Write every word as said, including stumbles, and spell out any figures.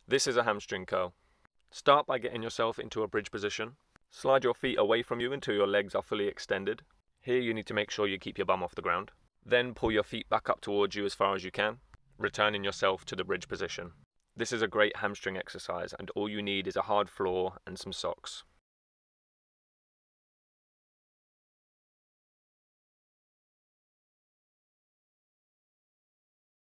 This is a hamstring curl. Start by getting yourself into a bridge position. Slide your feet away from you until your legs are fully extended. Here you need to make sure you keep your bum off the ground. Then pull your feet back up towards you as far as you can, returning yourself to the bridge position. This is a great hamstring exercise, and all you need is a hard floor and some socks.